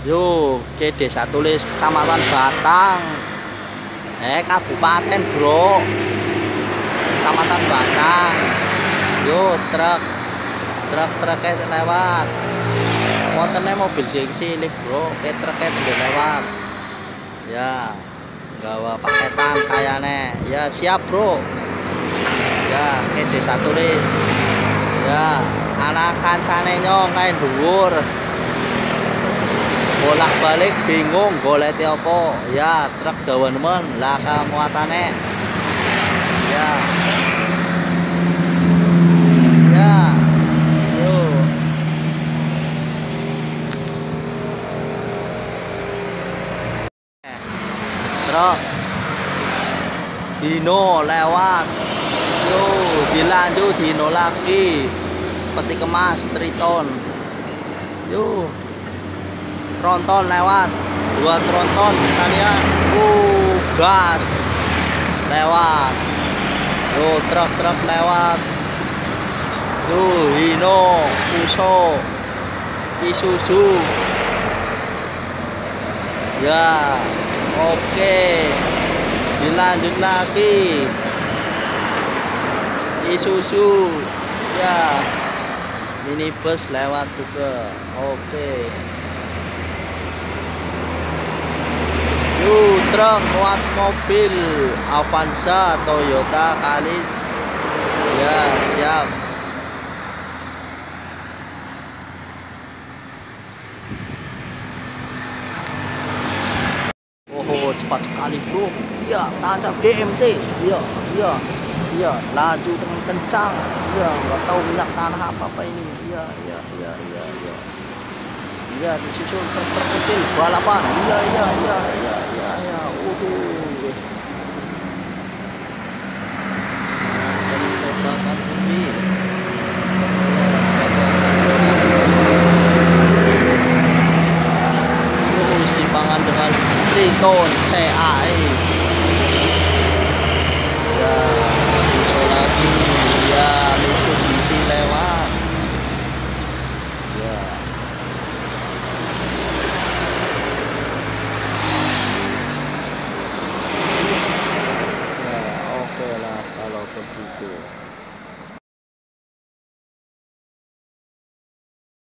Yo, ke Desa Tulis, Kecamatan Batang. Kabupaten, Bro. Kecamatan Batang. Yo, truknya lewat. Wontennya mobil cilik, Bro. Truknya lewat. Ya, gawa paketan kayaknya. Ya, siap, Bro. Ya, ke Desa Tulis. Ya, anak kancane nyong kae dhuwur. Bolak-balik bingung golek apa. Ya, truk dawa nemen lah muatane. Ya. Ya. Yo. Truk dino lewat. Yo, dilanjut dino lagi. Peti kemas Triton. Yo. Tronton lewat, 2 tronton sekalian. Gas lewat. Yo, truk lewat. Hino, Fuso, Isuzu. Ya, oke. Dilanjut lagi. Isuzu. Ya, minibus lewat juga. Oke. Truk muat mobil Avanza Toyota Kalis. Ya, siap. Oh, cepat sekali, Bro. Iya, tancap GMT. Iya, laju dengan kencang. Iya, nggak tahu minyak tanah apa ini. Iya. Iya, disusul truk kecil balapan. Iya. Tembakan tinggi. Simpangan dengan Triton CAE. Ya, disusul lagi. Ya, Mitsubishi lewat. Ya. Oke lah kalau begitu.